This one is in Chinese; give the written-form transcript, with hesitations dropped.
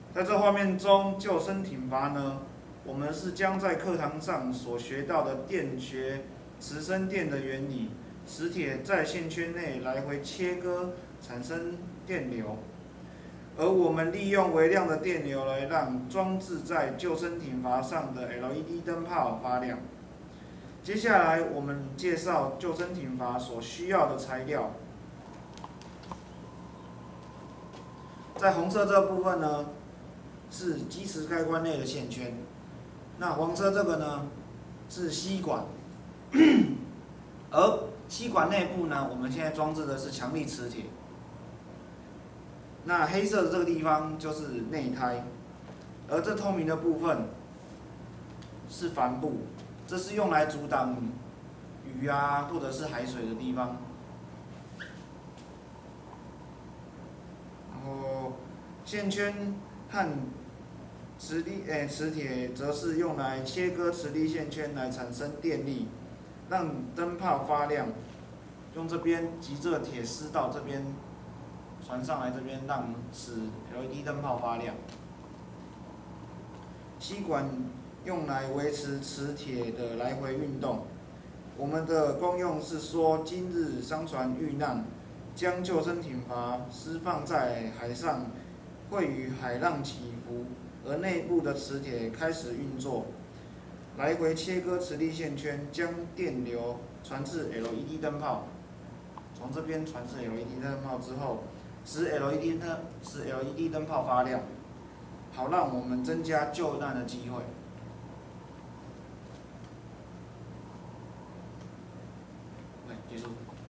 在这画面中，救生艇阀呢，我们是将在课堂上所学到的电学磁生电的原理，磁铁在线圈内来回切割，产生电流。而我们利用微量的电流来让装置在救生艇阀上的 LED 灯泡发亮。接下来，我们介绍救生艇阀所需要的材料。在红色这部分呢，是基磁开关内的线圈，那黄色这个呢是吸管，而吸管内部呢，我们现在装置的是强力磁铁。那黑色的这个地方就是内胎，而这透明的部分是帆布，这是用来阻挡鱼啊或者是海水的地方。然后线圈和磁铁则是用来切割磁力线圈来产生电力，让灯泡发亮。用这边集这铁丝到这边传上来，这边让使 LED 灯泡发亮。吸管用来维持磁铁的来回运动。我们的功用是说，今日商船遇难，将救生艇阀释放在海上，会与海浪起伏，而内部的磁铁开始运作，来回切割磁力线圈，将电流传至 LED 灯泡。从这边传至 LED 灯泡之后，使 LED 灯泡发亮，好让我们增加救难的机会。